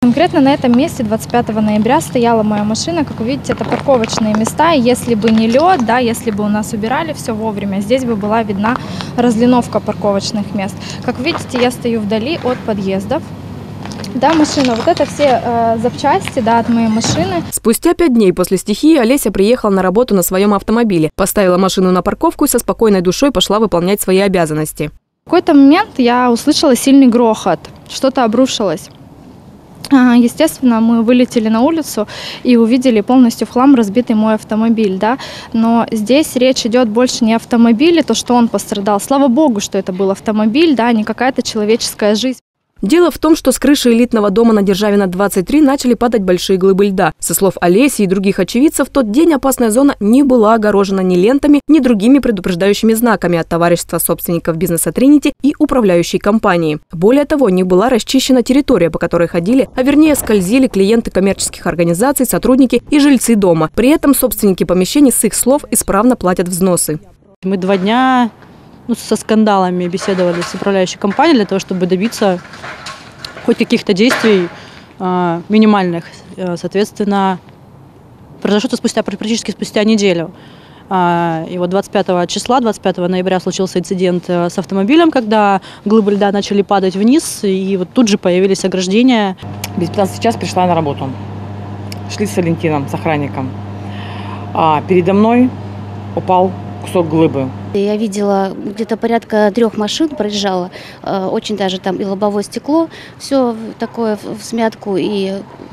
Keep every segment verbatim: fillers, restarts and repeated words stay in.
Конкретно на этом месте двадцать пятого ноября стояла моя машина. Как вы видите, это парковочные места. Если бы не лед, да, если бы у нас убирали все вовремя, здесь бы была видна разлиновка парковочных мест. Как вы видите, я стою вдали от подъездов. Да, машина, вот это все э, запчасти, да, от моей машины. Спустя пять дней после стихии Олеся приехала на работу на своем автомобиле, поставила машину на парковку и со спокойной душой пошла выполнять свои обязанности. В какой-то момент я услышала сильный грохот, что-то обрушилось. Естественно, мы вылетели на улицу и увидели полностью в хлам разбитый мой автомобиль, да. Но здесь речь идет больше не о автомобиле, то, что он пострадал. Слава богу, что это был автомобиль, да, не какая-то человеческая жизнь. Дело в том, что с крыши элитного дома на Державина двадцать три начали падать большие глыбы льда. Со слов Олеси и других очевидцев, в тот день опасная зона не была огорожена ни лентами, ни другими предупреждающими знаками от товарищества собственников бизнеса «Тринити» и управляющей компании. Более того, не была расчищена территория, по которой ходили, а вернее скользили клиенты коммерческих организаций, сотрудники и жильцы дома. При этом собственники помещений, с их слов, исправно платят взносы. Мы два дня ну, со скандалами беседовали с управляющей компанией для того, чтобы добиться хоть каких-то действий э, минимальных. Соответственно, произошло это спустя, практически спустя неделю. Э, и вот двадцать пятого числа, двадцать пятого ноября случился инцидент с автомобилем, когда глыбы льда начали падать вниз, и вот тут же появились ограждения. Без пятнадцати час пришла на работу. Шли с Валентином, с охранником. А передо мной упал кусок глыбы. Я видела где-то порядка трех машин проезжало, очень даже там и лобовое стекло, все такое в смятку, и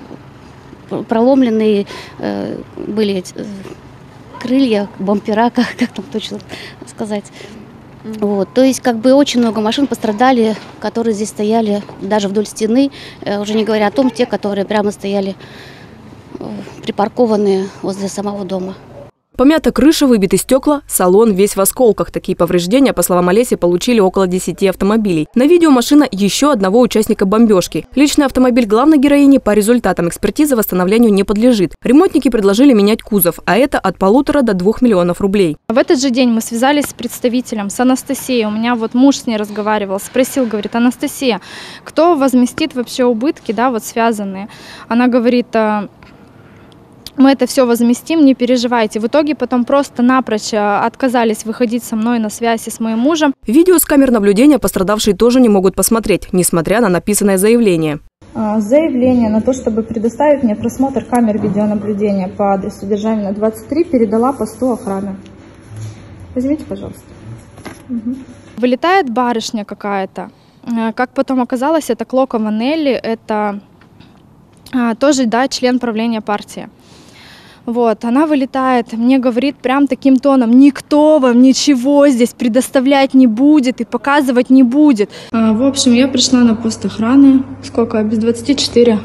проломленные были крылья, бампера, как, как там точно сказать. Вот, то есть как бы очень много машин пострадали, которые здесь стояли даже вдоль стены, уже не говоря о том, те, которые прямо стояли припаркованные возле самого дома. Помята крыша, выбиты стекла, салон весь в осколках. Такие повреждения, по словам Олеси, получили около десяти автомобилей. На видео машина еще одного участника бомбежки. Личный автомобиль главной героини по результатам экспертизы восстановлению не подлежит. Ремонтники предложили менять кузов, а это от полутора до двух миллионов рублей. В этот же день мы связались с представителем, с Анастасией. У меня вот муж с ней разговаривал, спросил, говорит: Анастасия, кто возместит вообще убытки, да, вот связанные? Она говорит: мы это все возместим, не переживайте. В итоге потом просто напрочь отказались выходить со мной на связь и с моим мужем. Видео с камер наблюдения пострадавшие тоже не могут посмотреть, несмотря на написанное заявление. Заявление на то, чтобы предоставить мне просмотр камер видеонаблюдения по адресу Державина двадцать три, передала посту охраны. Возьмите, пожалуйста. Угу. Вылетает барышня какая-то. Как потом оказалось, это Клокова Нелли, это тоже, да, член правления партии. Вот, она вылетает, мне говорит прям таким тоном: никто вам ничего здесь предоставлять не будет и показывать не будет. А, в общем, я пришла на пост охраны, сколько, без двадцати четыре.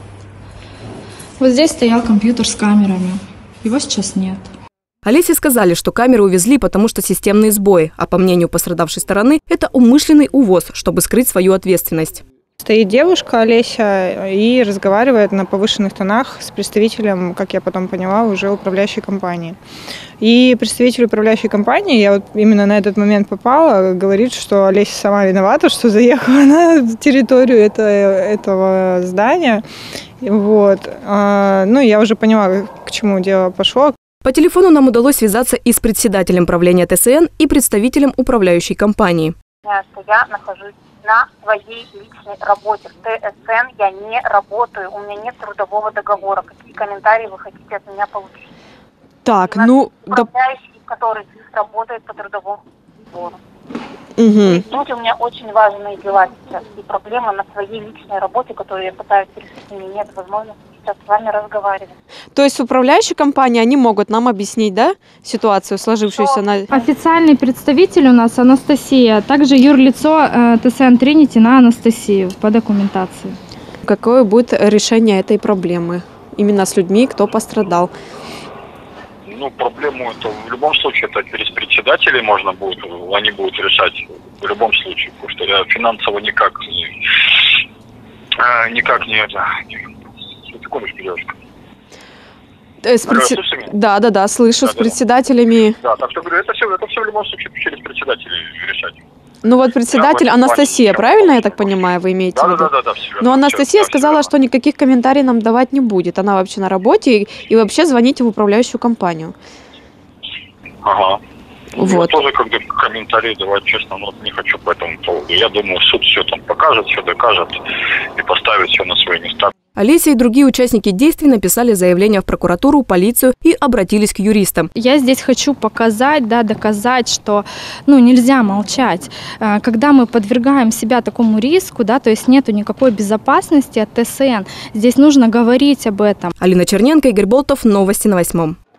Вот здесь стоял компьютер с камерами, его сейчас нет. Олесе сказали, что камеры увезли, потому что системные сбои, а по мнению пострадавшей стороны, это умышленный увоз, чтобы скрыть свою ответственность. Стоит девушка Олеся и разговаривает на повышенных тонах с представителем, как я потом поняла, уже управляющей компании. И представитель управляющей компании, я вот именно на этот момент попала, говорит, что Олеся сама виновата, что заехала на территорию это, этого здания. Вот. Ну, я уже поняла, к чему дело пошло. По телефону нам удалось связаться и с председателем правления ТСН, и представителем управляющей компании. Я нахожусь на своей личной работе. В ТСН я не работаю, у меня нет трудового договора. Какие комментарии вы хотите от меня получить? Так, ну... Управляющий, да... который работает по трудовому договору. Угу. Тут у меня очень важные дела сейчас. И проблемы на своей личной работе, которую я пытаюсь решить, у меня нет возможности сейчас с вами разговаривать. То есть управляющие компании, они могут нам объяснить, да, ситуацию, сложившуюся на... Официальный представитель у нас Анастасия, также юрлицо э, ТСН Тринити на Анастасию по документации. Какое будет решение этой проблемы именно с людьми, кто пострадал? Ну, проблему это в любом случае, это через председателей можно будет, они будут решать в любом случае, потому что я финансово никак не, никак не это, секундочку, девушка. С предси... Да, да, да, слышу, да, с да, председателями. Да, так что говорю, это все, это все в любом случае через председателей решать. Ну вот председатель Я Анастасия, понимаю, правильно я что так понимаю, вы имеете Да, в да, виду? да, да, да, все верно, Но всё- Анастасия да, всё сказала, верно. что никаких комментариев нам давать не будет. Она вообще на работе и, и вообще звоните в управляющую компанию. Ага. Вот. Я тоже как бы комментарии давать, честно, но не хочу по этому поводу. Я думаю, суд все там покажет, все докажет и поставит все на свои места. Олеся и другие участники действий написали заявление в прокуратуру, полицию и обратились к юристам. Я здесь хочу показать, да, доказать, что ну, нельзя молчать. Э, Когда мы подвергаем себя такому риску, да, то есть нету никакой безопасности от ТСН, здесь нужно говорить об этом. Алина Черненко, Игорь Болтов, новости на восьмом.